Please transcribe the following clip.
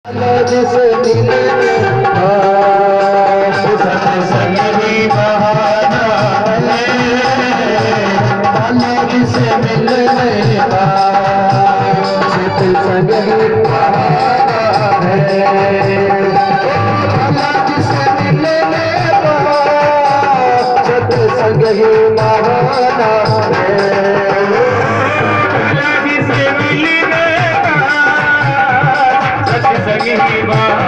जिसे मिले सत्संग ही बहाना है, जिसे मिलने का सत्संग ही बहाना है, जिसे मिलने का सत्संग ही बहाना है। सगी बा